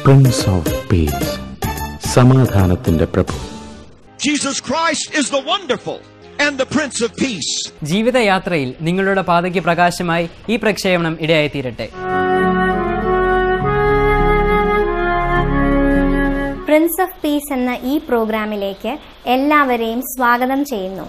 Prince of peace, സമാധാനത്തിന്റെ പ്രഭു. Jesus Christ is the wonderful and the Prince of Peace. ജീവിതയാത്രയിൽ നിങ്ങളുടെ പാതയ്ക്ക് പ്രകാശമായി ഈ പ്രക്ഷേപണം ഇടയായിത്തീരട്ടെ. പ്രിൻസ് ഓഫ് പീസ് എന്ന ഈ പ്രോഗ്രാമിലേക്ക് എല്ലാവരെയും സ്വാഗതം ചെയ്യുന്നു.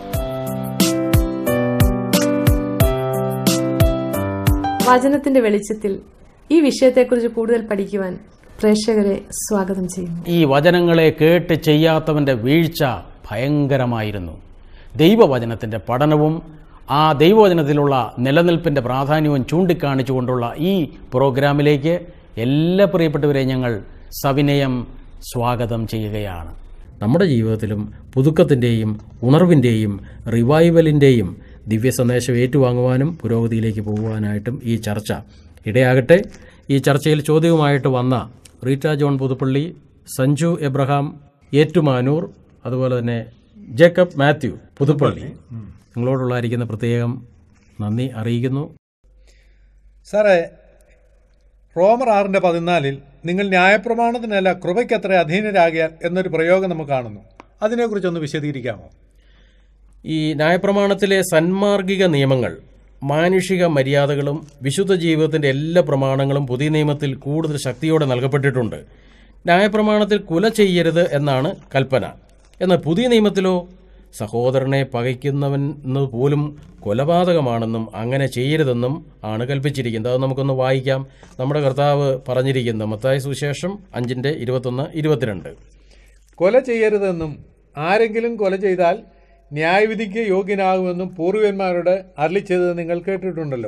വചനത്തിന്റെ വെളിച്ചത്തിൽ ഈ വിഷയത്തെക്കുറിച്ച് കൂടുതൽ പഠിക്കുവാൻ പ്രേക്ഷകരെ സ്വാഗതം ചെയ്യുന്നു. ഈ വചനങ്ങളെ കേട്ട് ചെയ്യാത്തവന്റെ വീഴ്ച ഭയങ്കരമായിരുന്നു. ദൈവവചനത്തിന്റെ പഠനവും ആ ദൈവവചനത്തിലുള്ള നിലനിൽപ്പിന്റെ പ്രാധാന്യവും ചൂണ്ടിക്കാണിച്ചുകൊണ്ടുള്ള ഈ പ്രോഗ്രാമിലേക്ക് എല്ലാ പ്രിയപ്പെട്ടവരെയും ഞങ്ങൾ സവിനയം സ്വാഗതം ചെയ്യുകയാണ്. നമ്മുടെ ജീവിതത്തിലും പുതുക്കത്തിൻ്റെയും ഉണർവിൻ്റെയും റിവൈവലിൻ്റെയും ദിവ്യ സന്ദേശം ഏറ്റുവാങ്ങുവാനും പുരോഗതിയിലേക്ക് പോകുവാനായിട്ടും ഈ ചർച്ച ഇടയാകട്ടെ. ഈ ചർച്ചയിൽ ചോദ്യവുമായിട്ട് വന്ന Rita John Puthuppally, Sanju Abraham Ettumanoor, അതുപോലെ തന്നെ ജേക്കബ് മാത്യു പുതുപ്പള്ളി, നിങ്ങളോടുള്ളായിരിക്കുന്ന പ്രത്യേകം നന്ദി അറിയിക്കുന്നു. സാറേ, റോമർ 6:14 നിങ്ങൾ ന്യായപ്രമാണത്തിനല്ല കൃപയ്ക്കത്ര അധീനരാകിയാൽ എന്നൊരു പ്രയോഗം നമുക്ക് കാണുന്നു. അതിനെക്കുറിച്ചൊന്ന് വിശദീകരിക്കാമോ? ഈ ന്യായപ്രമാണത്തിലെ സന്മാർഗിക നിയമങ്ങൾ, മാനുഷിക മര്യാദകളും വിശുദ്ധ ജീവിതത്തിൻ്റെ എല്ലാ പ്രമാണങ്ങളും പുതിയ നിയമത്തിൽ കൂടുതൽ ശക്തിയോടെ നൽകപ്പെട്ടിട്ടുണ്ട്. ന്യായപ്രമാണത്തിൽ കുല ചെയ്യരുത് എന്നാണ് കൽപ്പന. എന്നാൽ പുതിയ നിയമത്തിലോ സഹോദരനെ പകയ്ക്കുന്നവന് പോലും കൊലപാതകമാണെന്നും അങ്ങനെ ചെയ്യരുതെന്നും ആണ് കൽപ്പിച്ചിരിക്കുന്നത്. അത് നമുക്കൊന്ന് വായിക്കാം. നമ്മുടെ കർത്താവ് പറഞ്ഞിരിക്കുന്നത് മത്തായി സുവിശേഷം 5:21-22. കൊല ചെയ്യരുതെന്നും ആരെങ്കിലും കൊല ചെയ്താൽ ന്യായവിധിക്ക് യോഗ്യനാകുമെന്നും പൂർവ്വന്മാരോട് അരുളിച്ചത് നിങ്ങൾ കേട്ടിട്ടുണ്ടല്ലോ.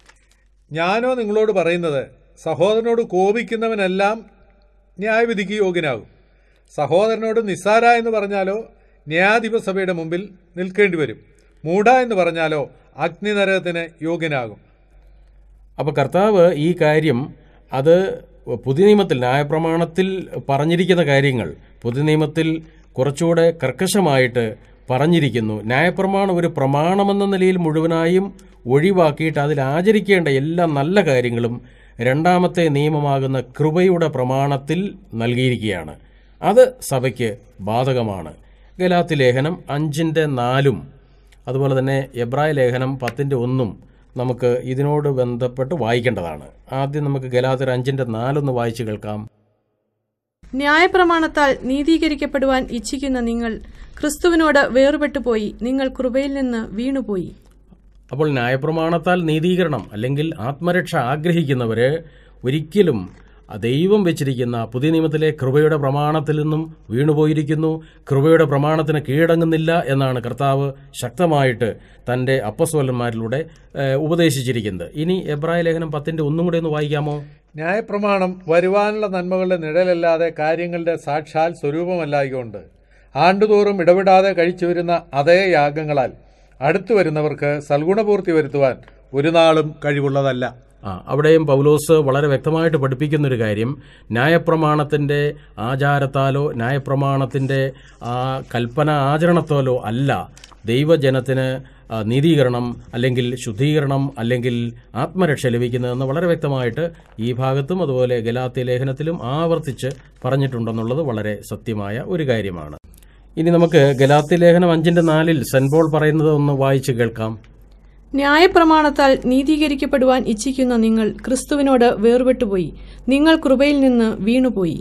ഞാനോ നിങ്ങളോട് പറയുന്നത്, സഹോദരനോട് കോപിക്കുന്നവനെല്ലാം ന്യായവിധിക്ക് യോഗ്യനാകും. സഹോദരനോട് നിസ്സാര എന്ന് പറഞ്ഞാലോ ന്യായാധിപസഭയുടെ മുമ്പിൽ നിൽക്കേണ്ടി വരും. മൂഢ എന്ന് പറഞ്ഞാലോ അഗ്നിനരകത്തിന് യോഗ്യനാകും. അപ്പോൾ കർത്താവ് ഈ കാര്യം അത് പുതിയ നിയമത്തിൽ ന്യായപ്രമാണത്തിൽ പറഞ്ഞിരിക്കുന്ന കാര്യങ്ങൾ പുതിയ നിയമത്തിൽ കുറച്ചുകൂടെ കർക്കശമായിട്ട് പറഞ്ഞിരിക്കുന്നു. ന്യായപ്രമാണം ഒരു പ്രമാണമെന്ന നിലയിൽ മുഴുവനായും ഒഴിവാക്കിയിട്ട് അതിൽ ആചരിക്കേണ്ട എല്ലാ നല്ല കാര്യങ്ങളും രണ്ടാമത്തെ നിയമമാകുന്ന കൃപയുടെ പ്രമാണത്തിൽ നൽകിയിരിക്കുകയാണ്. അത് സഭയ്ക്ക് ബാധകമാണ്. ഗലാത്യ ലേഖനം 5:4 അതുപോലെ തന്നെ എബ്രായ ലേഖനം 10:1 നമുക്ക് ഇതിനോട് ബന്ധപ്പെട്ട് വായിക്കേണ്ടതാണ്. ആദ്യം നമുക്ക് ഗലാത്യർ 5:4 വായിച്ചു കേൾക്കാം. ന്യായപ്രമാണത്താൽ നീതീകരിക്കപ്പെടുവാൻ ഇച്ഛിക്കുന്ന നിങ്ങൾ ക്രിസ്തുവിനോട് വേർപെട്ടുപോയി, നിങ്ങൾ കൃപയിൽ നിന്ന് വീണുപോയി. അപ്പോൾ ന്യായപ്രമാണത്താൽ നീതീകരണം അല്ലെങ്കിൽ ആത്മരക്ഷ ആഗ്രഹിക്കുന്നവർ ഒരിക്കലും ദൈവം വെച്ചിരിക്കുന്ന പുതിയ നിയമത്തിലെ കൃപയുടെ പ്രമാണത്തിൽ നിന്നും വീണുപോയിരിക്കുന്നു. കൃപയുടെ പ്രമാണത്തിന് കീഴടങ്ങുന്നില്ല എന്നാണ് കർത്താവ് ശക്തമായിട്ട് തൻ്റെ അപ്പസ്തോലന്മാരിലൂടെ ഉപദേശിച്ചിരിക്കുന്നത്. ഇനി എബ്രായ ലേഖനം 10:1 കൂടെ ഒന്ന് വായിക്കാമോ? ന്യായപ്രമാണം വരുവാനുള്ള നന്മകളുടെ നിഴലല്ലാതെ കാര്യങ്ങളുടെ സാക്ഷാൽ സ്വരൂപമല്ലായികൊണ്ട് ആണ്ടുതോറും ഇടപെടാതെ കഴിച്ചു വരുന്ന അതേ യാഗങ്ങളാൽ അടുത്തു വരുന്നവർക്ക് സൽഗുണപൂർത്തി വരുത്തുവാൻ ഒരു നാളും കഴിവുള്ളതല്ല. അവിടെയും പൗലോസ് വളരെ വ്യക്തമായിട്ട് പഠിപ്പിക്കുന്നൊരു കാര്യം, ന്യായപ്രമാണത്തിൻ്റെ ആചാരത്താലോ ന്യായപ്രമാണത്തിൻ്റെ ആ കൽപ്പന ആചരണത്താലോ അല്ല ദൈവജനത്തിന് നീതീകരണം അല്ലെങ്കിൽ ശുദ്ധീകരണം അല്ലെങ്കിൽ ആത്മരക്ഷ ലഭിക്കുന്നതെന്ന് വളരെ വ്യക്തമായിട്ട് ഈ ഭാഗത്തും അതുപോലെ ഗലാത്യ ലേഖനത്തിലും ആവർത്തിച്ച് പറഞ്ഞിട്ടുണ്ടെന്നുള്ളത് വളരെ സത്യമായ ഒരു കാര്യമാണ്. ഇനി നമുക്ക് ഗലാത്യ ലേഖനം 5:4 സെന്റ് പോൾ പറയുന്നത് ഒന്ന് വായിച്ച് കേൾക്കാം. ന്യായപ്രമാണത്താൽ നീതീകരിക്കപ്പെടുവാൻ ഇച്ഛിക്കുന്ന നിങ്ങൾ ക്രിസ്തുവിനോട് വേർപെട്ടുപോയി, നിങ്ങൾ കൃപയിൽ നിന്ന് വീണുപോയി.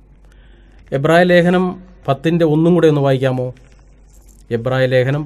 എബ്രായ ലേഖനം 10:1 കൂടെ ഒന്ന് വായിക്കാമോ? എബ്രായ ലേഖനം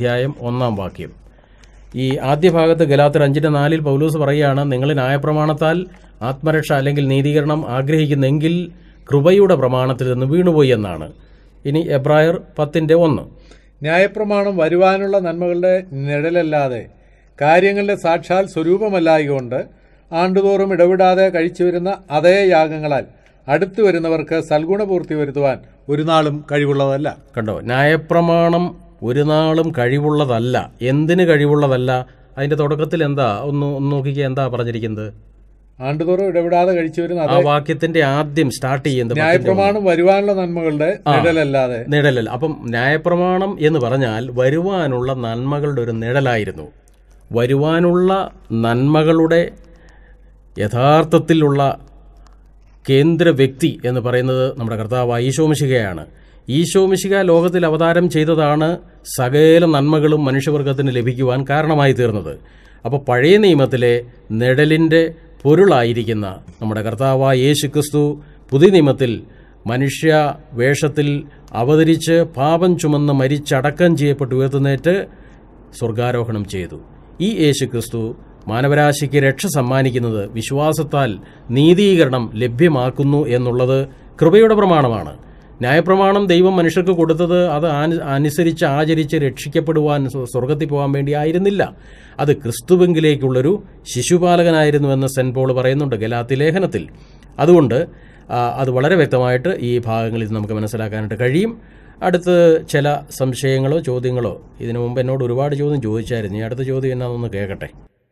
10:1 ഈ ആദ്യ ഭാഗത്ത് ഗലാത്യർ 5:4 പൗലോസ് പറയുകയാണ്, നിങ്ങൾ ന്യായപ്രമാണത്താൽ ആത്മരക്ഷ അല്ലെങ്കിൽ നീതീകരണം ആഗ്രഹിക്കുന്നെങ്കിൽ കൃപയുടെ പ്രമാണത്തിൽ നിന്ന് വീണുപോയി എന്നാണ്. ഇനി എബ്രായർ 10:1 ന്യായപ്രമാണം വരുവാനുള്ള നന്മകളുടെ നിഴലല്ലാതെ കാര്യങ്ങളുടെ സാക്ഷാൽ സ്വരൂപമല്ലായകൊണ്ട് ആണ്ടുതോറും ഇടപെടാതെ കഴിച്ചു വരുന്ന അതേ യാഗങ്ങളാൽ അടുത്തു വരുന്നവർക്ക് സൽഗുണപൂർത്തി വരുത്തുവാൻ ഒരു നാളും കഴിവുള്ളതല്ല. കണ്ടോ, ന്യായപ്രമാണം ഒരു നാളും കഴിവുള്ളതല്ല. എന്തിന് കഴിവുള്ളതല്ല? അതിന്റെ തുടക്കത്തിൽ എന്താ ഒന്ന് നോക്കിക്കുക, എന്താ പറഞ്ഞിരിക്കുന്നത്? ആണ്ടുതോറും ഇടപെടാതെ കഴിച്ചു വരുന്ന ആ വാക്യത്തിന്റെ ആദ്യം സ്റ്റാർട്ട് ചെയ്യുന്നത് ന്യായപ്രമാണം വരുവാനുള്ള നന്മകളുടെ നിഴലല്ല. അപ്പം ന്യായപ്രമാണം എന്ന് പറഞ്ഞാൽ വരുവാനുള്ള നന്മകളുടെ ഒരു നിഴലായിരുന്നു. വരുവാനുള്ള നന്മകളുടെ യഥാർത്ഥത്തിലുള്ള കേന്ദ്ര വ്യക്തി എന്ന് പറയുന്നത് നമ്മുടെ കർത്താവായ ഈശോമിശിഹയാണ്. ഈശോമിശിഹ ലോകത്തിൽ അവതാരം ചെയ്തതാണ് സകല നന്മകളും മനുഷ്യവർഗത്തിന് ലഭിക്കുവാൻ കാരണമായി തീർന്നത്. അപ്പോൾ പഴയ നിയമത്തിലെ നിഴലിൻ്റെ പൊരുളായിരിക്കുന്ന നമ്മുടെ കർത്താവായ യേശുക്രിസ്തു പുതിയ നിയമത്തിൽ മനുഷ്യ വേഷത്തിൽ അവതരിച്ച് പാപം ചുമന്ന് മരിച്ചടക്കം ചെയ്യപ്പെട്ട് ഉയർത്തുന്നേറ്റ് സ്വർഗാരോഹണം ചെയ്തു. ഈ യേശുക്രിസ്തു മാനവരാശിക്ക് രക്ഷ സമ്മാനിക്കുന്നത് വിശ്വാസത്താൽ നീതീകരണം ലഭ്യമാക്കുന്നു എന്നുള്ളത് കൃപയുടെ പ്രമാണമാണ്. ന്യായപ്രമാണം ദൈവം മനുഷ്യർക്ക് കൊടുത്തത് അത് അനുസരിച്ച് ആചരിച്ച് രക്ഷിക്കപ്പെടുവാൻ, സ്വർഗത്തിൽ പോകാൻ വേണ്ടി ആയിരുന്നില്ല. അത് ക്രിസ്തുവെങ്കിലേക്കുള്ളൊരു ശിശുപാലകനായിരുന്നുവെന്ന് സെന്റ് പോൾ പറയുന്നുണ്ട് ഗലാത്യ ലേഖനത്തിൽ. അതുകൊണ്ട് അത് വളരെ വ്യക്തമായിട്ട് ഈ ഭാഗങ്ങളിൽ നമുക്ക് മനസ്സിലാക്കാനായിട്ട് കഴിയും. അടുത്ത് ചില സംശയങ്ങളോ ചോദ്യങ്ങളോ, ഇതിനു മുമ്പ് എന്നോട് ഒരുപാട് ചോദ്യം ചോദിച്ചായിരുന്നു. ഈ അടുത്ത ചോദ്യം എന്നാണെന്ന് കേൾക്കട്ടെ.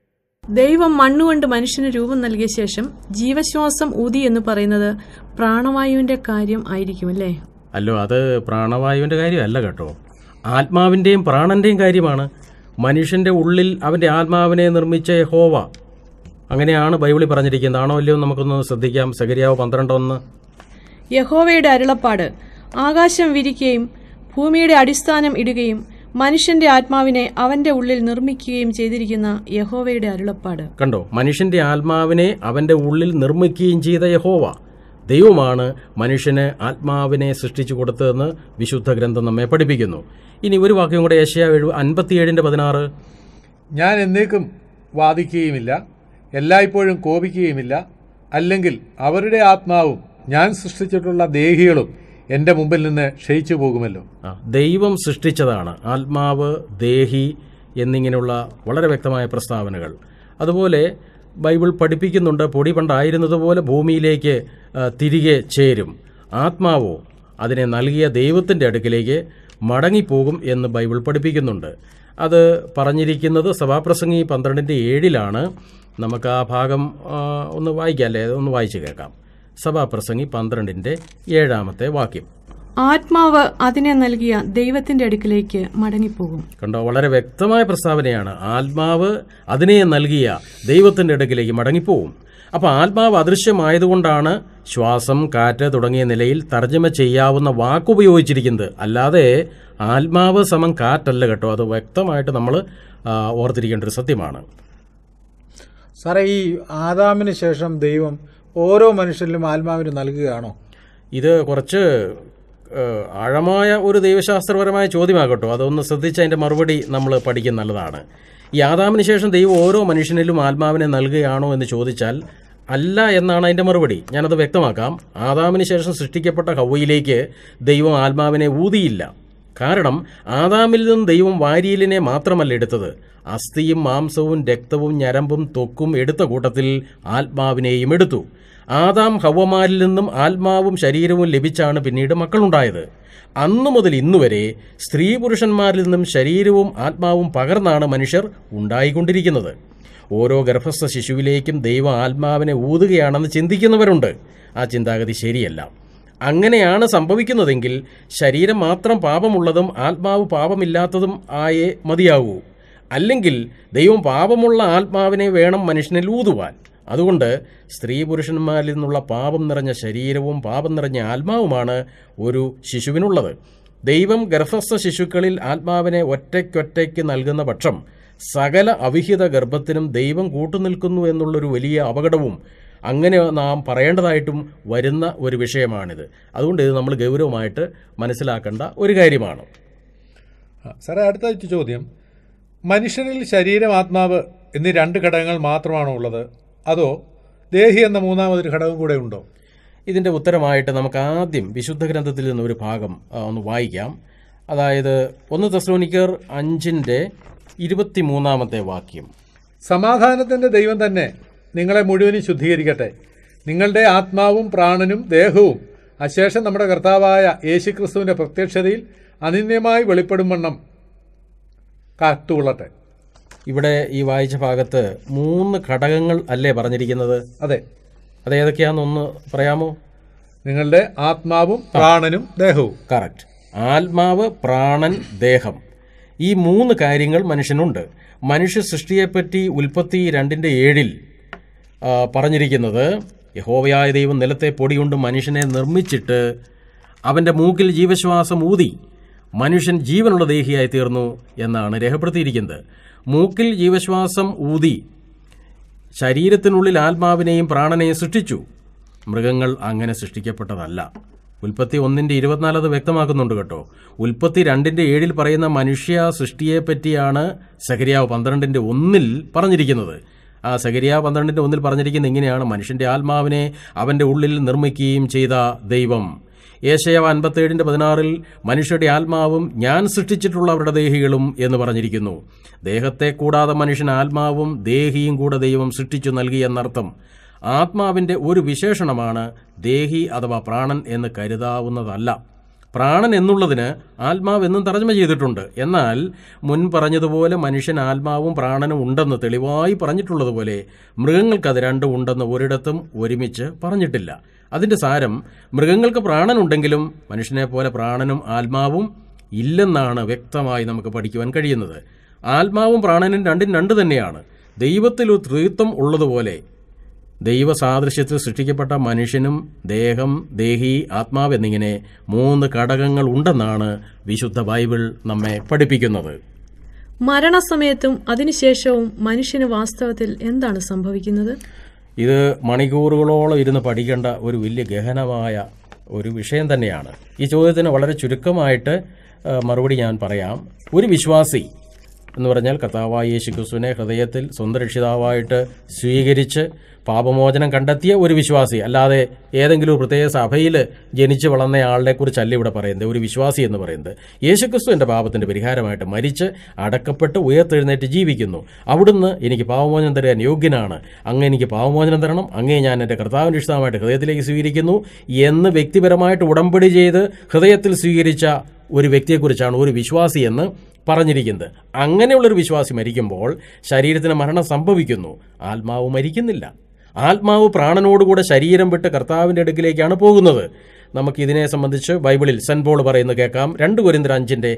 ദൈവം മണ്ണുകൊണ്ട് മനുഷ്യന് രൂപം നൽകിയ ശേഷം ജീവശ്വാസം ഊതി എന്ന് പറയുന്നത് പ്രാണവായുവിന്റെ കാര്യം ആയിരിക്കുമല്ലേ? അല്ലോ, അത് പ്രാണവായുവിന്റെ കാര്യമല്ല കേട്ടോ, ആത്മാവിന്റെയും പ്രാണന്റെയും കാര്യമാണ്. മനുഷ്യന്റെ ഉള്ളിൽ അവന്റെ ആത്മാവിനെ നിർമ്മിച്ച യഹോവ, അങ്ങനെയാണ് ബൈബിളിൽ പറഞ്ഞിരിക്കുന്നത്. ആണോ അല്ലയോ നമുക്കൊന്ന് ശ്രദ്ധിക്കാം. സെഖര്യാവ് 12:1. യഹോവയുടെ അരുളപ്പാട്, ആകാശം വിരിക്കുകയും ഭൂമിയുടെ അടിസ്ഥാനം ഇടുകയും മനുഷ്യന്റെ ആത്മാവിനെ അവന്റെ ഉള്ളിൽ നിർമ്മിക്കുകയും ചെയ്തിരിക്കുന്ന യഹോവയുടെ അരുളപ്പാട്. കണ്ടോ, മനുഷ്യന്റെ ആത്മാവിനെ അവന്റെ ഉള്ളിൽ നിർമ്മിക്കുകയും ചെയ്ത യഹോവ ദൈവമാണ് മനുഷ്യന് ആത്മാവിനെ സൃഷ്ടിച്ചു കൊടുത്തതെന്ന് വിശുദ്ധ ഗ്രന്ഥം നമ്മെ പഠിപ്പിക്കുന്നു. ഇനി ഒരു വാക്യം കൂടെ, യെശയ്യാവ് 57:16. ഞാൻ എന്നേക്കും വാദിക്കുകയുമില്ല, എല്ലായ്പ്പോഴും കോപിക്കുകയുമില്ല, അല്ലെങ്കിൽ അവരുടെ ആത്മാവും ഞാൻ സൃഷ്ടിച്ചിട്ടുള്ള ദേഹികളും എന്റെ മുമ്പിൽ നിന്ന് ക്ഷയിച്ചു പോകുമല്ലോ. ദൈവം സൃഷ്ടിച്ചതാണ് ആത്മാവ്, ദേഹി എന്നിങ്ങനെയുള്ള വളരെ വ്യക്തമായ പ്രസ്താവനകൾ. അതുപോലെ ബൈബിൾ പഠിപ്പിക്കുന്നുണ്ട്, പൊടി പണ്ടായിരുന്നതുപോലെ ഭൂമിയിലേക്ക് തിരികെ ചേരും, ആത്മാവോ അതിനെ നൽകിയ ദൈവത്തിൻ്റെ അടുക്കിലേക്ക് മടങ്ങിപ്പോകും എന്ന് ബൈബിൾ പഠിപ്പിക്കുന്നുണ്ട്. അത് പറഞ്ഞിരിക്കുന്നത് സഭാപ്രസംഗി 12:7 നമുക്ക് ആ ഭാഗം ഒന്ന് വായിക്കാം, അല്ലേ? ഒന്ന് വായിച്ചു കേൾക്കാം. സഭാപ്രസംഗി 12:7 വാക്യം. ആത്മാവ് അതിനെ നൽകിയ ദൈവത്തിന്റെ അടുക്കിലേക്ക് മടങ്ങിപ്പോകും. കണ്ടോ, വളരെ വ്യക്തമായ പ്രസ്താവനയാണ്. ആത്മാവ് അതിനെ നൽകിയ ദൈവത്തിന്റെ അടുക്കിലേക്ക് മടങ്ങിപ്പോവും. അപ്പോൾ ആത്മാവ് അദൃശ്യമായതുകൊണ്ടാണ് ശ്വാസം, കാറ്റ് തുടങ്ങിയ നിലയിൽ തർജ്ജമ ചെയ്യാവുന്ന വാക്കുപയോഗിച്ചിരിക്കുന്നത്. അല്ലാതെ ആത്മാവ് സമം കാറ്റല്ല കേട്ടോ. അത് വ്യക്തമായിട്ട് നമ്മൾ ഓർത്തിരിക്കേണ്ട ഒരു സത്യമാണ്. സാറേ, ഈ ആദാമിന് ശേഷം ദൈവം ഓരോ മനുഷ്യരിലും ആത്മാവിന് നൽകുകയാണോ? ഇത് കുറച്ച് ആഴമായ ഒരു ദൈവശാസ്ത്രപരമായ ചോദ്യമാകട്ടോ. അതൊന്ന് ശ്രദ്ധിച്ച് അതിൻ്റെ മറുപടി നമ്മൾ പഠിക്കുന്നത് നല്ലതാണ്. ഈ ആദാമിന് ശേഷം ദൈവം ഓരോ മനുഷ്യനിലും ആത്മാവിനെ നൽകുകയാണോ എന്ന് ചോദിച്ചാൽ അല്ല എന്നാണ് അതിൻ്റെ മറുപടി. ഞാനത് വ്യക്തമാക്കാം. ആദാമിന് ശേഷം സൃഷ്ടിക്കപ്പെട്ട ഹവ്വയിലേക്ക് ദൈവം ആത്മാവിനെ ഊതിയില്ല. കാരണം ആദാമിൽ നിന്ന് ദൈവം വാരിയലിനെ മാത്രമല്ല എടുത്തത്, അസ്ഥിയും മാംസവും രക്തവും ഞരമ്പും ത്വക്കും എടുത്ത കൂട്ടത്തിൽ ആത്മാവിനെയും എടുത്തു. ആദാം ഹവ്വമാരിൽ നിന്നും ആത്മാവും ശരീരവും ലഭിച്ചാണ് പിന്നീട് മക്കളുണ്ടായത്. അന്നു മുതൽ ഇന്നുവരെ സ്ത്രീ പുരുഷന്മാരിൽ നിന്നും ശരീരവും ആത്മാവും പകർന്നാണ് മനുഷ്യർ ഉണ്ടായിക്കൊണ്ടിരിക്കുന്നത്. ഓരോ ഗർഭസ്ഥ ശിശുവിലേക്കും ദൈവം ആത്മാവിനെ ഊതുകയാണെന്ന് ചിന്തിക്കുന്നവരുണ്ട്. ആ ചിന്താഗതി ശരിയല്ല. അങ്ങനെയാണ് സംഭവിക്കുന്നതെങ്കിൽ ശരീരം മാത്രം പാപമുള്ളതും ആത്മാവ് പാപമില്ലാത്തതും ആയേ മതിയാകൂ. അല്ലെങ്കിൽ ദൈവം പാപമുള്ള ആത്മാവിനെ വേണം മനുഷ്യനിൽ ഊതുവാൻ. അതുകൊണ്ട് സ്ത്രീ പുരുഷന്മാരിൽ നിന്നുള്ള പാപം നിറഞ്ഞ ശരീരവും പാപം നിറഞ്ഞ ആത്മാവുമാണ് ഒരു ശിശുവിനുള്ളത്. ദൈവം ഗർഭസ്ഥ ശിശുക്കളിൽ ആത്മാവിനെ ഒറ്റയ്ക്കൊറ്റയ്ക്ക് നൽകുന്ന പക്ഷം സകല അവിഹിത ഗർഭത്തിനും ദൈവം കൂട്ടുനിൽക്കുന്നു എന്നുള്ളൊരു വലിയ അപകടവും അങ്ങനെ നാം പറയേണ്ടതായിട്ടും വരുന്ന ഒരു വിഷയമാണിത്. അതുകൊണ്ട് ഇത് നമ്മൾ ഗൗരവമായിട്ട് മനസ്സിലാക്കേണ്ട ഒരു കാര്യമാണ്. സാറേ, അടുത്ത ചോദ്യം, മനുഷ്യനിൽ ശരീരം, ആത്മാവ് എന്നീ രണ്ട് ഘടകങ്ങൾ മാത്രമാണോ ഉള്ളത്, അതോ ദേഹി എന്ന മൂന്നാമതൊരു ഘടകം കൂടെ ഉണ്ടോ? ഇതിൻ്റെ ഉത്തരമായിട്ട് നമുക്ക് ആദ്യം വിശുദ്ധ ഗ്രന്ഥത്തിൽ നിന്ന് ഒരു ഭാഗം ഒന്ന് വായിക്കാം. അതായത് 1 തെസ്സലോനിക്കർ 5:23 വാക്യം. സമാധാനത്തിൻ്റെ ദൈവം തന്നെ നിങ്ങളെ മുഴുവനും ശുദ്ധീകരിക്കട്ടെ. നിങ്ങളുടെ ആത്മാവും പ്രാണനും ദേഹവും അശേഷം നമ്മുടെ കർത്താവായ യേശുക്രിസ്തുവിൻ്റെ പ്രത്യക്ഷതയിൽ അനിന്യമായി വെളിപ്പെടും വണ്ണം കാത്തുകൊള്ളട്ടെ. ഇവിടെ ഈ വായിച്ച ഭാഗത്ത് 3 ഘടകങ്ങൾ അല്ലേ പറഞ്ഞിരിക്കുന്നത്? അതെ. അതേതൊക്കെയാണെന്നൊന്ന് പറയാമോ? നിങ്ങളുടെ ആത്മാവും പ്രാണനും ദേഹവും. കറക്റ്റ്. ആത്മാവ്, പ്രാണൻ, ദേഹം, ഈ 3 കാര്യങ്ങൾ മനുഷ്യനുണ്ട്. മനുഷ്യ സൃഷ്ടിയെപ്പറ്റി ഉൽപ്പത്തി 2:7 പറഞ്ഞിരിക്കുന്നത് യഹോവയായ ദൈവം നിലത്തെ പൊടികൊണ്ട് മനുഷ്യനെ നിർമ്മിച്ചിട്ട് അവൻ്റെ മൂക്കിൽ ജീവശ്വാസം ഊതി മനുഷ്യൻ ജീവനുള്ള ദേഹിയായി തീർന്നു എന്നാണ് രേഖപ്പെടുത്തിയിരിക്കുന്നത്. മൂക്കിൽ ജീവശ്വാസം ഊതി ശരീരത്തിനുള്ളിൽ ആത്മാവിനെയും പ്രാണനെയും സൃഷ്ടിച്ചു. മൃഗങ്ങൾ അങ്ങനെ സൃഷ്ടിക്കപ്പെട്ടതല്ല. ഉൽപ്പത്തി 1:24 അത് വ്യക്തമാക്കുന്നുണ്ട് കേട്ടോ. ഉൽപ്പത്തി 2:7 പറയുന്ന മനുഷ്യ സൃഷ്ടിയെപ്പറ്റിയാണ് സെഖര്യാവ് 12:1 പറഞ്ഞിരിക്കുന്നത്. ആ സെഖര്യാവ് 12:1 പറഞ്ഞിരിക്കുന്നത് ഇങ്ങനെയാണ്: മനുഷ്യന്റെ ആത്മാവിനെ അവന്റെ ഉള്ളിൽ നിർമ്മിക്കുകയും ചെയ്ത ദൈവം. യേശയ്യാവ് 57:16 മനുഷ്യരുടെ ആത്മാവും ഞാൻ സൃഷ്ടിച്ചിട്ടുള്ളവരുടെ ദേഹികളും എന്ന് പറഞ്ഞിരിക്കുന്നു. ദേഹത്തെ കൂടാതെ മനുഷ്യൻ ആത്മാവും ദേഹിയും കൂടെ ദൈവം സൃഷ്ടിച്ചു നൽകി എന്നർത്ഥം. ആത്മാവിൻ്റെ ഒരു വിശേഷണമാണ് ദേഹി അഥവാ പ്രാണൻ എന്ന് കരുതാവുന്നതല്ല. പ്രാണൻ എന്നുള്ളതിന് ആത്മാവെന്നും തർജ്ജമ ചെയ്തിട്ടുണ്ട്. എന്നാൽ മുൻ പറഞ്ഞതുപോലെ മനുഷ്യൻ ആത്മാവും പ്രാണനും ഉണ്ടെന്ന് തെളിവായി പറഞ്ഞിട്ടുള്ളതുപോലെ മൃഗങ്ങൾക്കത് രണ്ടും ഉണ്ടെന്ന് ഒരിടത്തും ഒരുമിച്ച് പറഞ്ഞിട്ടില്ല. അതിൻ്റെ സാരം, മൃഗങ്ങൾക്ക് പ്രാണനുണ്ടെങ്കിലും മനുഷ്യനെ പോലെ പ്രാണനും ആത്മാവും ഇല്ലെന്നാണ് വ്യക്തമായി നമുക്ക് പഠിക്കുവാൻ കഴിയുന്നത്. ആത്മാവും പ്രാണനും രണ്ടും രണ്ട് തന്നെയാണ്. ദൈവത്തിൽ ഒരു ത്രിത്വം ഉള്ളതുപോലെ ദൈവസാദൃശ്യത്തിൽ സൃഷ്ടിക്കപ്പെട്ട മനുഷ്യനും ദേഹം, ദേഹി, ആത്മാവ് എന്നിങ്ങനെ 3 ഘടകങ്ങൾ ഉണ്ടെന്നാണ് വിശുദ്ധ ബൈബിൾ നമ്മെ പഠിപ്പിക്കുന്നത്. മരണസമയത്തും അതിനുശേഷവും മനുഷ്യന് വാസ്തവത്തിൽ എന്താണ് സംഭവിക്കുന്നത്? ഇത് മണിക്കൂറുകളോളം ഇരുന്ന് പഠിക്കേണ്ട ഒരു വലിയ ഗഹനമായ ഒരു വിഷയം തന്നെയാണ്. ഈ ചോദ്യത്തിന് വളരെ ചുരുക്കമായിട്ട് മറുപടി ഞാൻ പറയാം. ഒരു വിശ്വാസി എന്ന് പറഞ്ഞാൽ കർത്താവായ യേശുക്രിസ്തുവിനെ ഹൃദയത്തിൽ സ്വന്തം രക്ഷിതാവായിട്ട് സ്വീകരിച്ച് പാപമോചനം കണ്ടെത്തിയ ഒരു വിശ്വാസി, അല്ലാതെ ഏതെങ്കിലും ഒരു പ്രത്യേക സഭയിൽ ജനിച്ചു വളർന്ന ആളിനെ കുറിച്ചല്ല ഇവിടെ പറയുന്നത്. ഒരു വിശ്വാസി എന്ന് പറയുന്നത് യേശുക്രിസ്തുവിൻ്റെ പാപത്തിൻ്റെ പരിഹാരമായിട്ട് മരിച്ച് അടക്കപ്പെട്ട് ഉയർത്തെഴുന്നേറ്റ് ജീവിക്കുന്നു. അവിടുന്ന് എനിക്ക് പാപമോചനം തരാൻ യോഗ്യനാണ്, അങ്ങ് എനിക്ക് പാപമോചനം തരണം, അങ്ങേ ഞാൻ എൻ്റെ കർത്താവിൻ്റെ രക്ഷിതാവായിട്ട് ഹൃദയത്തിലേക്ക് സ്വീകരിക്കുന്നു എന്ന് വ്യക്തിപരമായിട്ട് ഉടമ്പടി ചെയ്ത് ഹൃദയത്തിൽ സ്വീകരിച്ച ഒരു വ്യക്തിയെക്കുറിച്ചാണ് ഒരു വിശ്വാസി എന്ന് പറഞ്ഞിരിക്കുന്നത്. അങ്ങനെയുള്ളൊരു വിശ്വാസി മരിക്കുമ്പോൾ ശരീരത്തിന് മരണം സംഭവിക്കുന്നു, ആത്മാവ് മരിക്കുന്നില്ല. ആത്മാവ് പ്രാണനോടുകൂടെ ശരീരം വിട്ട് കർത്താവിൻ്റെ അടുക്കിലേക്കാണ് പോകുന്നത്. നമുക്കിതിനെ സംബന്ധിച്ച് ബൈബിളിൽ സെന്റ് പോൾ പറയുന്നത് കേൾക്കാം. 2 കൊരിന്ത്യർ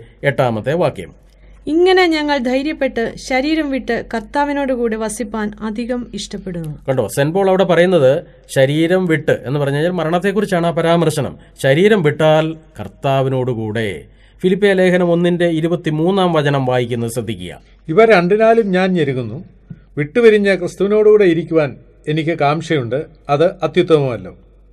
5:8 വാക്യം: ഇങ്ങനെ ഞങ്ങൾ ധൈര്യപ്പെട്ട് ശരീരം വിട്ട് കർത്താവിനോടുകൂടെ വസിപ്പാൻ അധികം ഇഷ്ടപ്പെടുന്നു. കണ്ടോ, സെന്റ് പോൾ അവിടെ പറയുന്നത് ശരീരം വിട്ട് എന്ന് പറഞ്ഞു കഴിഞ്ഞാൽ മരണത്തെക്കുറിച്ചാണ് ആ പരാമർശനം. ശരീരം വിട്ടാൽ കർത്താവിനോടുകൂടെ. ഫിലിപ്പിയ ലേഖനം 1:23 വായിക്കുന്നത് ശ്രദ്ധിക്കുക: ഇവ രണ്ടിനാലും ഞാൻ ഞെരുങ്ങുന്നു, വിട്ടുപിരിഞ്ഞ ക്രിസ്തുവിനോടുകൂടെ ഇരിക്കുവാൻ എനിക്ക് കാംക്ഷയുണ്ട്, അത് അത്യുത്തമമല്ലോ.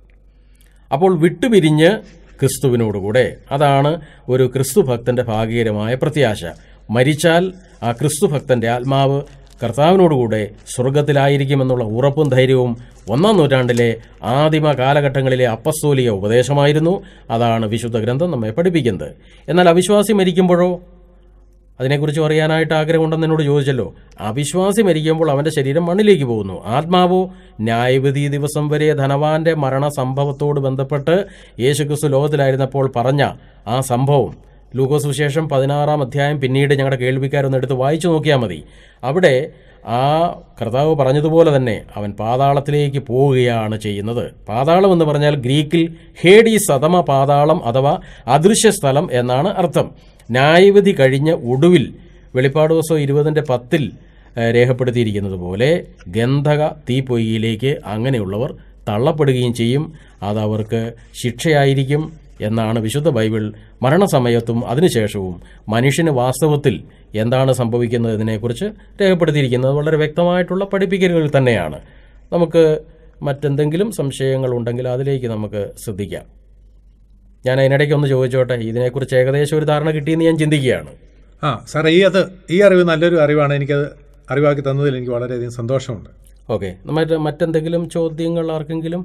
അപ്പോൾ വിട്ടുപിരിഞ്ഞ് ക്രിസ്തുവിനോടുകൂടെ, അതാണ് ഒരു ക്രിസ്തുഭക്തന്റെ ഭാഗീയമായ പ്രത്യാശ. മരിച്ചാൽ ആ ക്രിസ്തുഭക്തന്റെ ആത്മാവ് കർത്താവിനോടുകൂടെ സ്വർഗത്തിലായിരിക്കുമെന്നുള്ള ഉറപ്പും ധൈര്യവും 1-ാം നൂറ്റാണ്ടിലെ ആദിമ കാലഘട്ടങ്ങളിലെ അപ്പസ്തോലിക ഉപദേശമായിരുന്നു. അതാണ് വിശുദ്ധ ഗ്രന്ഥം നമ്മെ പഠിപ്പിക്കുന്നത്. എന്നാൽ അവിശ്വാസി മരിക്കുമ്പോഴോ? അതിനെക്കുറിച്ച് അറിയാനായിട്ട് ആഗ്രഹമുണ്ടെന്ന് എന്നോട് ചോദിച്ചല്ലോ. അവിശ്വാസി മരിക്കുമ്പോൾ അവൻ്റെ ശരീരം മണ്ണിലേക്ക് പോകുന്നു. ആത്മാവോ ന്യായവിധി ദിവസം വരെ ധനവാന്റെ മരണസംഭവത്തോട് ബന്ധപ്പെട്ട് യേശുക്രിസ്തു ലോകത്തിലായിരുന്നപ്പോൾ പറഞ്ഞ ആ സംഭവം ലൂക്കോസ് സുവിശേഷം 16-ാം അധ്യായം പിന്നീട് ഞങ്ങളുടെ കേൾവിക്കാരൊന്ന് എടുത്ത് വായിച്ചു നോക്കിയാൽ മതി. അവിടെ ആ കർത്താവ് പറഞ്ഞതുപോലെ തന്നെ അവൻ പാതാളത്തിലേക്ക് പോവുകയാണ് ചെയ്യുന്നത്. പാതാളം എന്ന് പറഞ്ഞാൽ ഗ്രീക്കിൽ ഹേഡീസ് അഥമ പാതാളം അഥവാ അദൃശ്യ സ്ഥലം എന്നാണ് അർത്ഥം. ന്യായവിധി കഴിഞ്ഞ ഒടുവിൽ വെളിപ്പാട് ദിവസം 20:10 രേഖപ്പെടുത്തിയിരിക്കുന്നത് പോലെ ഗന്ധക തീപ്പൊയ്യിലേക്ക് അങ്ങനെയുള്ളവർ തള്ളപ്പെടുകയും ചെയ്യും. അതവർക്ക് ശിക്ഷയായിരിക്കും എന്നാണ് വിശുദ്ധ ബൈബിൾ മരണസമയത്തും അതിനുശേഷവും മനുഷ്യന് വാസ്തവത്തിൽ എന്താണ് സംഭവിക്കുന്നതിനെക്കുറിച്ച് രേഖപ്പെടുത്തിയിരിക്കുന്നത്. വളരെ വ്യക്തമായിട്ടുള്ള പഠിപ്പിക്കലുകൾ തന്നെയാണ്. നമുക്ക് മറ്റെന്തെങ്കിലും സംശയങ്ങളുണ്ടെങ്കിൽ അതിലേക്ക് നമുക്ക് ശ്രദ്ധിക്കാം. ഞാൻ അതിനിടയ്ക്ക് ഒന്ന് ചോദിച്ചോട്ടെ, ഇതിനെക്കുറിച്ച് ഏകദേശം ഒരു ധാരണ കിട്ടിയെന്ന് ഞാൻ ചിന്തിക്കുകയാണ്. സാറേ, ഈ അറിവ് നല്ലൊരു അറിവാണ്. എനിക്കത് അറിവാക്കി തന്നതിൽ എനിക്ക് വളരെയധികം സന്തോഷമുണ്ട്. ഓക്കെ, മറ്റെന്തെങ്കിലും ചോദ്യങ്ങൾ ആർക്കെങ്കിലും?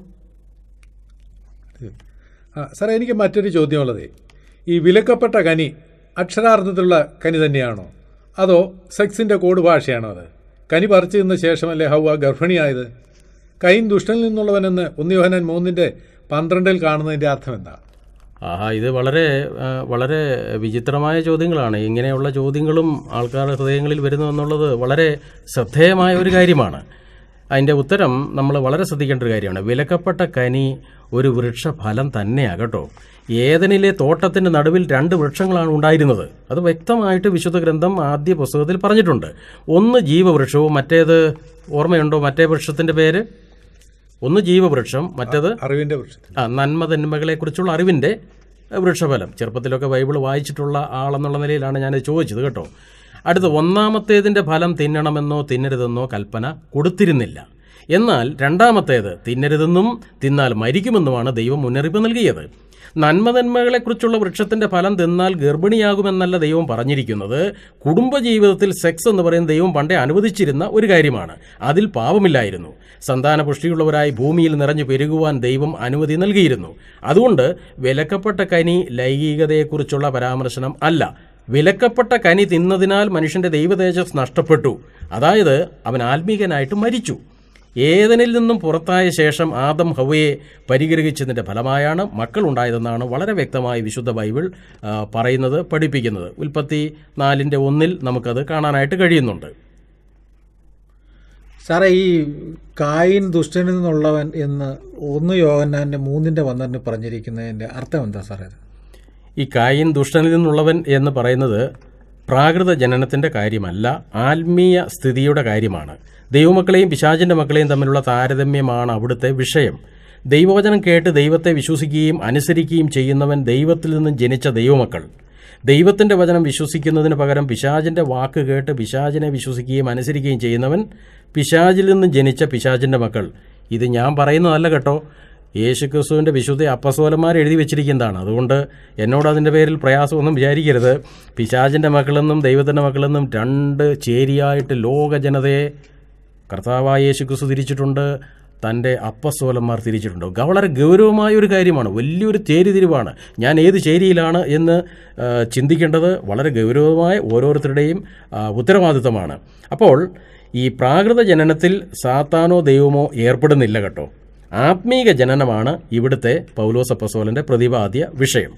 സാറേ, എനിക്ക് മറ്റൊരു ചോദ്യമുള്ളത്, ഈ വിലക്കപ്പെട്ട കനി അക്ഷരാർത്ഥത്തിലുള്ള കനി തന്നെയാണോ, അതോ സെക്സിൻ്റെ കോഡ് ഭാഷയാണോ? അത് കനി പറിച്ചു തിന്ന ശേഷമല്ലേ ഹൗവ ഗർഭിണിയായത്? കൈൻ ദുഷ്ടനിൽ നിന്നുള്ളവനെന്ന് 1 യോഹന്നാൻ 3:12 കാണുന്നതിൻ്റെ അർത്ഥം എന്താ? ഇത് വളരെ വളരെ വിചിത്രമായ ചോദ്യങ്ങളാണ്. ഇങ്ങനെയുള്ള ചോദ്യങ്ങളും ആൾക്കാരുടെ ഹൃദയങ്ങളിൽ വരുന്നു എന്നുള്ളത് വളരെ ശ്രദ്ധേയമായ ഒരു കാര്യമാണ്. അതിൻ്റെ ഉത്തരം നമ്മൾ വളരെ ശ്രദ്ധിക്കേണ്ട ഒരു കാര്യമാണ്. വിലക്കപ്പെട്ട കനി ഒരു വൃക്ഷഫലം തന്നെയാകട്ടോ. ഏദനിലെ തോട്ടത്തിൻ്റെ നടുവിൽ 2 വൃക്ഷങ്ങളാണ് ഉണ്ടായിരുന്നത്. അത് വ്യക്തമായിട്ട് വിശുദ്ധ ഗ്രന്ഥം ആദ്യ പുസ്തകത്തിൽ പറഞ്ഞിട്ടുണ്ട്. ഒന്ന് ജീവവൃക്ഷവും മറ്റേത് ഓർമ്മയുണ്ടോ? മറ്റേ വൃക്ഷത്തിൻ്റെ പേര് ഒന്ന് ജീവവൃക്ഷം, മറ്റത് അറിവിന്റെ വൃക്ഷത്തിൽ. നന്മതിന്മകളെക്കുറിച്ചുള്ള അറിവിൻ്റെ വൃക്ഷഫലം. ചെറുപ്പത്തിലൊക്കെ ബൈബിൾ വായിച്ചിട്ടുള്ള ആളെന്നുള്ള നിലയിലാണ് ഞാനത് ചോദിച്ചത് കേട്ടോ. അടുത്ത, ഒന്നാമത്തേതിൻ്റെ ഫലം തിന്നണമെന്നോ തിന്നരുതെന്നോ കൽപ്പന കൊടുത്തിരുന്നില്ല. എന്നാൽ രണ്ടാമത്തേത് തിന്നരുതെന്നും തിന്നാൽ മരിക്കുമെന്നുമാണ് ദൈവം മുന്നറിയിപ്പ് നൽകിയത്. നന്മതിന്മകളെക്കുറിച്ചുള്ള വൃക്ഷത്തിൻ്റെ ഫലം തിന്നാൽ ഗർഭിണിയാകുമെന്നല്ല ദൈവം പറഞ്ഞിരിക്കുന്നത്. കുടുംബജീവിതത്തിൽ സെക്സ് എന്ന് പറയുന്ന ദൈവം പണ്ടേ അനുവദിച്ചിരുന്ന ഒരു കാര്യമാണ്. അതിൽ പാപമില്ലായിരുന്നു. സന്താന പുഷ്ടിയുള്ളവരായി ഭൂമിയിൽ നിറഞ്ഞു പെരുകുവാൻ ദൈവം അനുമതി നൽകിയിരുന്നു. അതുകൊണ്ട് വിലക്കപ്പെട്ട കനി ലൈംഗികതയെക്കുറിച്ചുള്ള പരാമർശനം അല്ല. വിലക്കപ്പെട്ട കനി തിന്നതിനാൽ മനുഷ്യന്റെ ദൈവതേജസ് നഷ്ടപ്പെട്ടു. അതായത് അവൻ ആത്മീകനായിട്ട് മരിച്ചു. ഏദനിൽ നിന്നും പുറത്തായ ശേഷം ആദം ഹവ്വയെ പരിഗ്രഹിച്ചതിൻ്റെ ഫലമായാണ് മക്കളുണ്ടായതെന്നാണ് വളരെ വ്യക്തമായി വിശുദ്ധ ബൈബിൾ പറയുന്നത്, പഠിപ്പിക്കുന്നത്. ഉൽപ്പത്തി 4:1 നമുക്കത് കാണാനായിട്ട് കഴിയുന്നുണ്ട്. സാറേ, ഈ കായിൻ ദുഷ്ടനിൽ നിന്നുള്ളവൻ എന്ന് 1 യോഹന്നാന്റെ 3:12 പറഞ്ഞിരിക്കുന്നതിന്റെ അർത്ഥം എന്താ സാറേ? ഈ കായിൻ ദുഷ്ടനിൽ നിന്നുള്ളവൻ എന്ന് പറയുന്നത് പ്രാകൃത ജനനത്തിൻ്റെ കാര്യമല്ല, ആത്മീയ സ്ഥിതിയുടെ കാര്യമാണ്. ദൈവമക്കളെയും പിശാചിൻ്റെ മക്കളെയും തമ്മിലുള്ള താരതമ്യമാണ് അവിടുത്തെ വിഷയം. ദൈവവചനം കേട്ട് ദൈവത്തെ വിശ്വസിക്കുകയും അനുസരിക്കുകയും ചെയ്യുന്നവൻ ദൈവത്തിൽ നിന്നും ജനിച്ച ദൈവമക്കൾ. ദൈവത്തിൻ്റെ വചനം വിശ്വസിക്കുന്നതിന് പകരം പിശാചിൻ്റെ വാക്ക് കേട്ട് പിശാചിനെ വിശ്വസിക്കുകയും അനുസരിക്കുകയും ചെയ്യുന്നവൻ പിശാചിൽ നിന്നും ജനിച്ച പിശാചിൻ്റെ മക്കൾ. ഇത് ഞാൻ പറയുന്നതല്ല കേട്ടോ, യേശുക്രിസ്തുവിൻ്റെ വിശുദ്ധ അപ്പസ്തോലന്മാർ എഴുതി വെച്ചിരിക്കുന്നതാണ്. അതുകൊണ്ട് എന്നോട് അതിൻ്റെ പേരിൽ പ്രയാസമൊന്നും വിചാരിക്കരുത്. പിശാചിൻ്റെ മക്കളെന്നും ദൈവത്തിൻ്റെ മക്കളെന്നും 2 ചേരിയായിട്ട് ലോക ജനതയെ കർത്താവായ യേശുക്രിസ്തു തിരിച്ചിട്ടുണ്ട്, തൻ്റെ അപ്പസ്തോലന്മാർ തിരിച്ചിട്ടുണ്ട്. വളരെ ഗൗരവമായ ഒരു കാര്യമാണ്, വലിയൊരു ചേരിതിരിവാണ്. ഞാൻ ഏത് ചേരിയിലാണ് എന്ന് ചിന്തിക്കേണ്ടത് വളരെ ഗൗരവമായ ഓരോരുത്തരുടെയും ഉത്തരവാദിത്തമാണ്. അപ്പോൾ ഈ പ്രാകൃത ജനനത്തിൽ സാത്താനോ ദൈവമോ ഏർപ്പെടുന്നില്ല കേട്ടോ. ആത്മീക ജനനമാണ് ഇവിടുത്തെ പൗലോസ് അപ്പോസ്തലന്റെ പ്രതിപാദ്യ വിഷയം.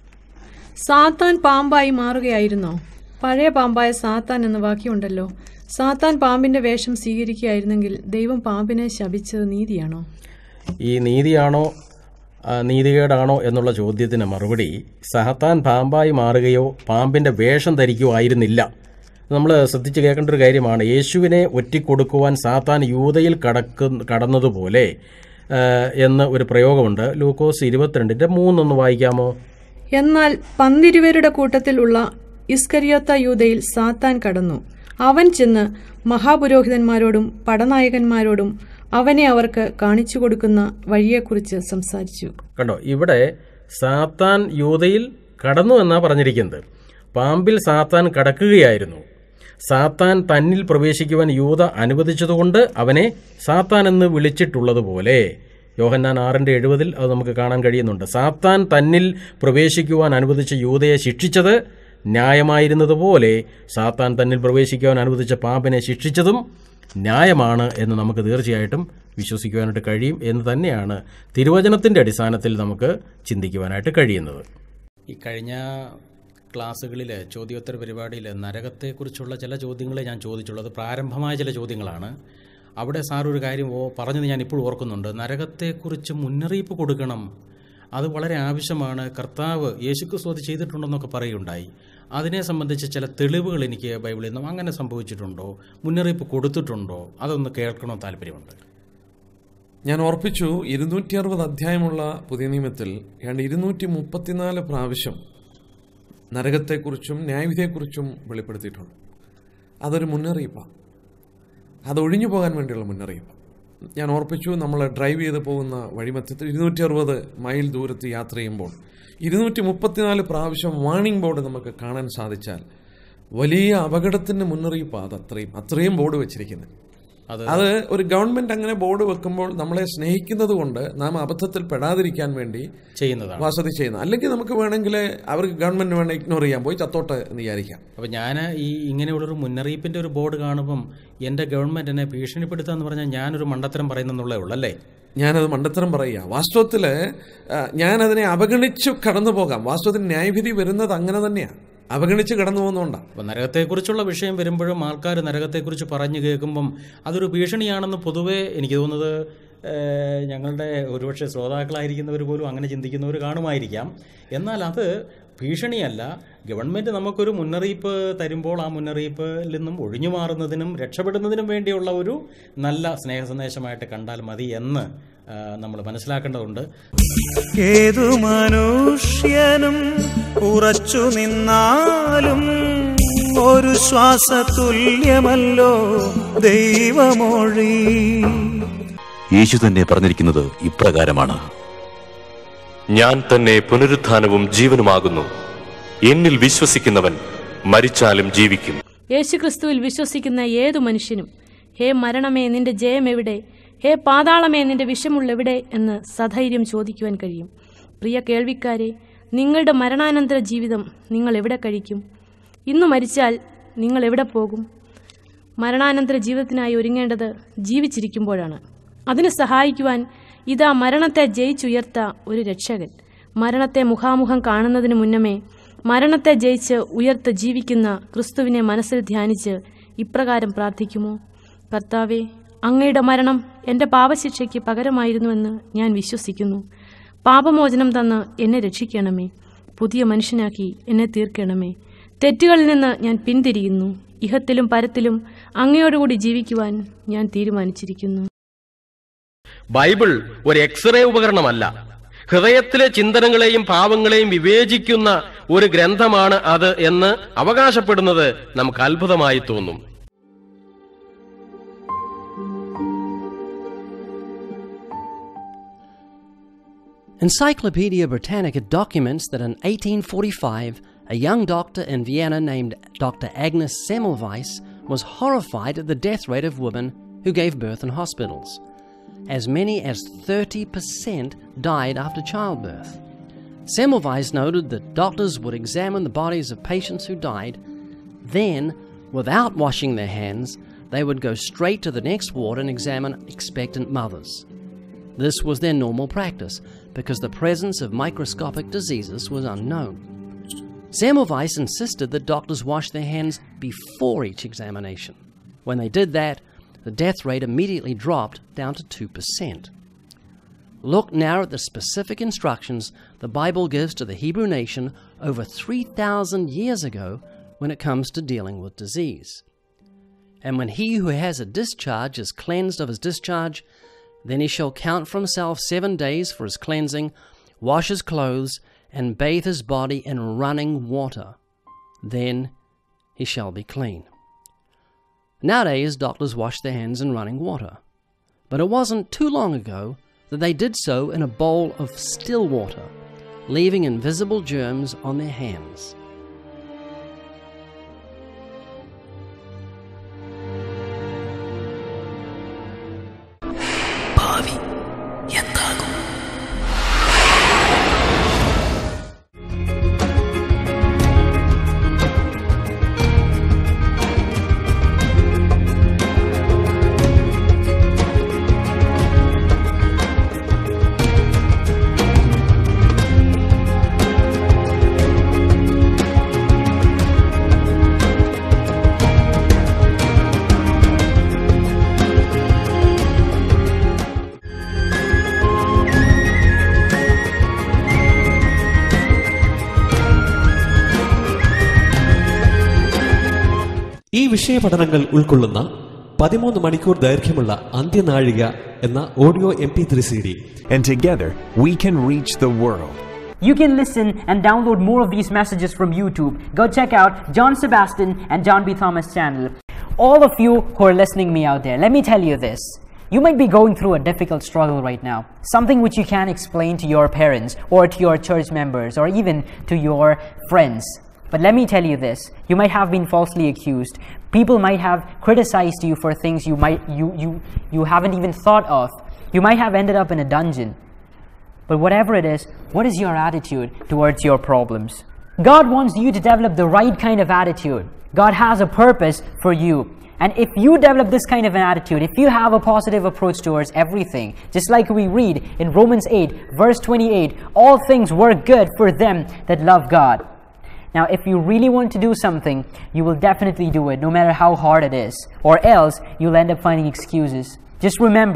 സാത്താൻ പാമ്പായി മാറുകയായിരുന്നോ? പഴയ പാമ്പായ സാത്താൻ എന്ന വാക്യമുണ്ടല്ലോ. സാത്താൻ പാമ്പിന്റെ വേഷം സ്വീകരിക്കുകയായിരുന്നെങ്കിൽ ദൈവം പാമ്പിനെ ശപിച്ചത് നീതിയാണോ? ഈ നീതിയാണോ നീതികേടാണോ എന്നുള്ള ചോദ്യത്തിന് മറുപടി, സാത്താൻ പാമ്പായി മാറുകയോ പാമ്പിന്റെ വേഷം ധരിക്കുകയോ ആയിരുന്നില്ല. നമ്മൾ ശ്രദ്ധിച്ച് കേൾക്കേണ്ട ഒരു കാര്യമാണ്. യേശുവിനെ ഒറ്റിക്കൊടുക്കുവാൻ സാത്താൻ യൂദയിൽ കടന്നതുപോലെ എന്ന് ഒരു പ്രയോഗമുണ്ട്. ലൂക്കോസ് 22:3 വായിക്കാമോ? എന്നാൽ 12 കൂട്ടത്തിൽ ഉള്ള ഇസ്കരിയോത്ത യൂദയിൽ സാത്താൻ കടന്നു. അവൻ ചെന്ന് മഹാപുരോഹിതന്മാരോടും പടനായകന്മാരോടും അവനെ അവർക്ക് കാണിച്ചു കൊടുക്കുന്ന വഴിയെക്കുറിച്ച് സംസാരിച്ചു. കണ്ടോ, ഇവിടെ സാത്താൻ യൂദയിൽ കടന്നു എന്നാണ് പറഞ്ഞിരിക്കുന്നത്. പാമ്പിൽ സാത്താൻ കടക്കുകയായിരുന്നു. സാത്താൻ തന്നിൽ പ്രവേശിക്കുവാൻ യൂദ അനുവദിച്ചതുകൊണ്ട് അവനെ സാത്താൻ എന്ന് വിളിച്ചിട്ടുള്ളതുപോലെ യോഹന്നാൻ 6:70 അത് നമുക്ക് കാണാൻ കഴിയുന്നുണ്ട്. സാത്താൻ തന്നിൽ പ്രവേശിക്കുവാൻ അനുവദിച്ച യൂദയെ ശിക്ഷിച്ചത് ന്യായമായിരുന്നതുപോലെ സാത്താൻ തന്നിൽ പ്രവേശിക്കുവാൻ അനുവദിച്ച പാമ്പിനെ ശിക്ഷിച്ചതും ന്യായമാണ് എന്ന് നമുക്ക് തീർച്ചയായിട്ടും വിശ്വസിക്കുവാനായിട്ട് കഴിയും എന്ന് തന്നെയാണ് തിരുവചനത്തിൻ്റെ അടിസ്ഥാനത്തിൽ നമുക്ക് ചിന്തിക്കുവാനായിട്ട് കഴിയുന്നത്. ഈ കഴിഞ്ഞ ക്ലാസ്സുകളിൽ ചോദ്യോത്തര പരിപാടിയിൽ നരകത്തെക്കുറിച്ചുള്ള ചില ചോദ്യങ്ങളെ ഞാൻ ചോദിച്ചുള്ളത് പ്രാരംഭമായ ചില ചോദ്യങ്ങളാണ്. അവിടെ സാർ ഒരു കാര്യം പറഞ്ഞത് ഞാൻ ഇപ്പോഴും ഓർക്കുന്നുണ്ട്. നരകത്തെക്കുറിച്ച് മുന്നറിയിപ്പ് കൊടുക്കണം, അത് വളരെ ആവശ്യമാണ്. കർത്താവ് യേശുക്രിസ്തു അത് ചെയ്തിട്ടുണ്ടെന്നൊക്കെ പറയുകയുണ്ടായി. അതിനെ സംബന്ധിച്ച് ചില തെളിവുകൾ എനിക്ക് ബൈബിളിൽ നിന്നും അങ്ങനെ സംഭവിച്ചിട്ടുണ്ടോ, മുന്നറിയിപ്പ് കൊടുത്തിട്ടുണ്ടോ, അതൊന്ന് കേൾക്കണോ താല്പര്യമുണ്ട്. ഞാൻ ഓർപ്പിച്ചു, 260 അധ്യായമുള്ള പുതിയ നിയമത്തിൽ 234 പ്രാവശ്യം നരകത്തെക്കുറിച്ചും ന്യായവിധിയെക്കുറിച്ചും വെളിപ്പെടുത്തിയിട്ടുണ്ട്. അതൊരു മുന്നറിയിപ്പാണ്, അതൊഴിഞ്ഞു പോകാൻ വേണ്ടിയുള്ള മുന്നറിയിപ്പ്. ഞാൻ ഓർപ്പിച്ചു, നമ്മൾ ഡ്രൈവ് ചെയ്ത് പോകുന്ന വഴിമധ്യത്തിൽ 260 മൈൽ ദൂരത്ത് യാത്ര ചെയ്യുമ്പോൾ 234 പ്രാവശ്യം വാണിംഗ് ബോർഡ് നമുക്ക് കാണാൻ സാധിച്ചാൽ വലിയ അപകടത്തിന്റെ മുന്നറിയിപ്പാണ്. അത്രയും ബോർഡ് വെച്ചിരിക്കുന്നത്. അത് ഒരു ഗവൺമെന്റ് അങ്ങനെ ബോർഡ് വെക്കുമ്പോൾ നമ്മളെ സ്നേഹിക്കുന്നത് കൊണ്ട് നാം അബദ്ധത്തിൽ പെടാതിരിക്കാൻ വേണ്ടി ചെയ്യുന്നതാണ്, വസതി ചെയ്യുന്നത്. അല്ലെങ്കിൽ നമുക്ക് വേണമെങ്കിൽ അവർക്ക് ഗവൺമെന്റ് വേണം ഇഗ്നോർ ചെയ്യാൻ, പോയി ചത്തോട്ടെ എന്ന് വിചാരിക്കാം. അപ്പം ഞാൻ ഈ ഇങ്ങനെയുള്ളൊരു മുന്നറിയിപ്പിന്റെ ഒരു ബോർഡ് കാണുമ്പം എൻ്റെ ഗവൺമെന്റ് എന്നെ ഭീഷണിപ്പെടുത്താന്ന് പറഞ്ഞാൽ ഞാനൊരു മണ്ടത്തരം പറയുന്നേ ഉള്ളൂ അല്ലേ? ഞാനത് മണ്ടത്തരം പറയുക. വാസ്തവത്തിൽ ഞാനതിനെ അവഗണിച്ചു കടന്നു പോകാം. വാസ്തവത്തിൽ ന്യായവിധി വരുന്നത് അങ്ങനെ തന്നെയാണ്, അവഗണിച്ച് കടന്നു പോകുന്നതുകൊണ്ടാണ്. അപ്പം നരകത്തെക്കുറിച്ചുള്ള വിഷയം വരുമ്പോഴും ആൾക്കാർ നരകത്തെക്കുറിച്ച് പറഞ്ഞു കേൾക്കുമ്പം അതൊരു ഭീഷണിയാണെന്ന് പൊതുവേ എനിക്ക് തോന്നുന്നത് ഞങ്ങളുടെ ഒരുപക്ഷെ ശ്രോതാക്കളായിരിക്കുന്നവർ പോലും അങ്ങനെ ചിന്തിക്കുന്നവർ കാണുമായിരിക്കാം. എന്നാൽ അത് ഭീഷണിയല്ല. ഗവൺമെൻറ് നമുക്കൊരു മുന്നറിയിപ്പ് തരുമ്പോൾ ആ മുന്നറിയിപ്പിൽ നിന്നും ഒഴിഞ്ഞു മാറുന്നതിനും രക്ഷപ്പെടുന്നതിനും വേണ്ടിയുള്ള ഒരു നല്ല സ്നേഹ സന്ദേശമായിട്ട് കണ്ടാൽ മതി എന്ന് നമ്മൾ മനസ്സിലാക്കേണ്ടതുണ്ട്. ഏതു മനുഷ്യനും ഉറച്ചു നിന്നാലും ഒരു ശ്വാസതുല്യമല്ലോ ദൈവമൊഴി. യേശു തന്നെ പറഞ്ഞിരിക്കുന്നത് ഇപ്രകാരമാണ്: ഞാൻ തന്നെ പുനരുത്ഥാനവും ജീവനുമാകുന്നു. എന്നിൽ വിശ്വസിക്കുന്നവൻ മരിച്ചാലും ജീവിക്കും. യേശുക്രിസ്തുവിൽ വിശ്വസിക്കുന്ന ഏതു മനുഷ്യനും ഹേ മരണമേ നിന്റെ ജയം എവിടെ, ഹേ പാതാളമേ നിന്റെ വിഷമുള്ളെവിടെ എന്ന് സധൈര്യം ചോദിക്കുവാൻ കഴിയും. പ്രിയ കേൾവിക്കാരെ, നിങ്ങളുടെ മരണാനന്തര ജീവിതം നിങ്ങൾ എവിടെ കഴിക്കും? ഇന്ന് മരിച്ചാൽ നിങ്ങൾ എവിടെ പോകും? മരണാനന്തര ജീവിതത്തിനായി ഒരുങ്ങേണ്ടത് ജീവിച്ചിരിക്കുമ്പോഴാണ്. അതിന് സഹായിക്കുവാൻ ഇതാ മരണത്തെ ജയിച്ചുയർത്ത ഒരു രക്ഷകൻ. മരണത്തെ മുഖാമുഖം കാണുന്നതിന് മുന്നമേ മരണത്തെ ജയിച്ച് ഉയർത്ത് ജീവിക്കുന്ന ക്രിസ്തുവിനെ മനസ്സിൽ ധ്യാനിച്ച് ഇപ്രകാരം പ്രാർത്ഥിക്കുമോ: കർത്താവേ, അങ്ങയുടെ മരണം എൻ്റെ പാപശിക്ഷയ്ക്ക് പകരമായിരുന്നുവെന്ന് ഞാൻ വിശ്വസിക്കുന്നു. പാപമോചനം തന്ന് എന്നെ രക്ഷിക്കണമേ. പുതിയ മനുഷ്യനാക്കി എന്നെ തീർക്കണമേ. തെറ്റുകളിൽ നിന്ന് ഞാൻ പിന്തിരിയുന്നു. ഇഹത്തിലും പരത്തിലും അങ്ങയോടുകൂടി ജീവിക്കുവാൻ ഞാൻ തീരുമാനിച്ചിരിക്കുന്നു. ബൈബിൾ ഒരു എക്സ്റേ ഉപകരണമല്ല. ഹൃദയത്തിലെ ചിന്തനങ്ങളെയും ഭാവങ്ങളെയും വിവേചിക്കുന്ന ഒരു ഗ്രന്ഥമാണ് അത് എന്ന് അവകാശപ്പെടുന്നത് നമുക്ക് അത്ഭുതമായി തോന്നും. Encyclopedia Britannica documents that in 1845, a young doctor in Vienna named Dr. Agnes Semmelweis was horrified at the death rate of women who gave birth in hospitals. As many as 30% died after childbirth. Semmelweis noted that doctors would examine the bodies of patients who died. Then, without washing their hands, they would go straight to the next ward and examine expectant mothers. This was their normal practice because the presence of microscopic diseases was unknown. Semmelweis insisted that doctors wash their hands before each examination. When they did that, the death rate immediately dropped down to 2%. Look now at the specific instructions the Bible gives to the Hebrew nation over 3,000 years ago when it comes to dealing with disease. And when he who has a discharge is cleansed of his discharge, then he shall count for himself 7 days for his cleansing, wash his clothes, and bathe his body in running water. Then he shall be clean. Nowadays, doctors wash their hands in running water. But it wasn't too long ago that they did so in a bowl of still water, leaving invisible germs on their hands. ഈ വിഷയപഠനങ്ങൾ ഉൾക്കൊള്ളുന്ന 13 മണിക്കൂർ ദൈർഘ്യമുള്ള അന്ത്യനാഴിക എന്ന audio MP3 CD. And together we can reach the world. You can listen and download more of these messages from YouTube. Go check out John Sebastian and John B. Thomas channel. All of you who are listening me out there, let me tell you this. You might be going through a difficult struggle right now, something which you can't explain to your parents or to your church members or even to your friends. But let me tell you this, you might have been falsely accused. People might have criticized you for things you haven't even thought of. You might have ended up in a dungeon. But whatever it is, what is your attitude towards your problems? God wants you to develop the right kind of attitude. God has a purpose for you. And if you develop this kind of an attitude, if you have a positive approach towards everything, just like we read in Romans 8, verse 28, all things work good for them that love God. Now, if you really want to do something, you will definitely do it, no matter how hard it is. Or else, you'll end up finding excuses. Just remember,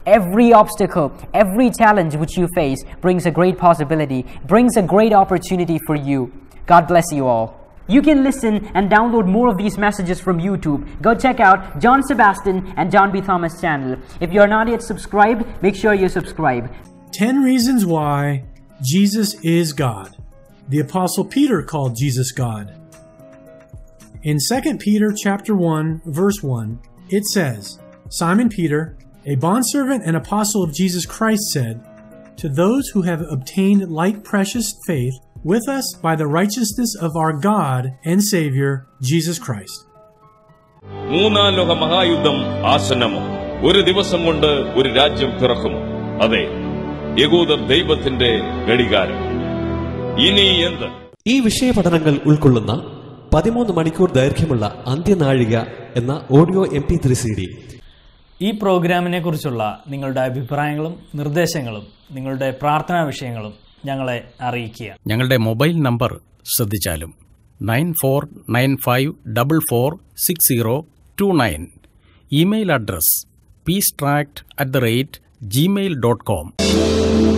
Every obstacle, every challenge which you face brings a great possibility, brings a great opportunity for you. God bless you all. You can listen and download more of these messages from YouTube. Go check out John Sebastian and John B. Thomas channel. If you're not yet subscribed, make sure you subscribe. 10 reasons why Jesus is God. The Apostle Peter called Jesus God. In 2 Peter chapter 1, verse 1, it says, Simon Peter, a bondservant and apostle of Jesus Christ, said, to those who have obtained like precious faith with us by the righteousness of our God and Savior, Jesus Christ. മൂന്നാം ലോക മഹായുദ്ധം ആസന്നമോ? ഒരു ദിവസം കൊണ്ട് ഒരു രാജ്യം പിറക്കും. അതെ, യഹൂദർ ദൈവത്തിന്റെ ഘടികാരം. ഇനി എന്ത്? ഈ വിഷയ പഠനങ്ങൾ ഉൾക്കൊള്ളുന്ന 13 മണിക്കൂർ ദൈർഘ്യമുള്ള അന്ത്യനാഴിക എന്ന ഓഡിയോ MP3 CD. ഈ പ്രോഗ്രാമിനെ കുറിച്ചുള്ള നിങ്ങളുടെ അഭിപ്രായങ്ങളും നിർദ്ദേശങ്ങളും നിങ്ങളുടെ പ്രാർത്ഥനാ വിഷയങ്ങളും ഞങ്ങളെ അറിയിക്കുക. ഞങ്ങളുടെ മൊബൈൽ നമ്പർ ശ്രദ്ധിച്ചാലും 9495446029. Email address peacetract@gmail.com.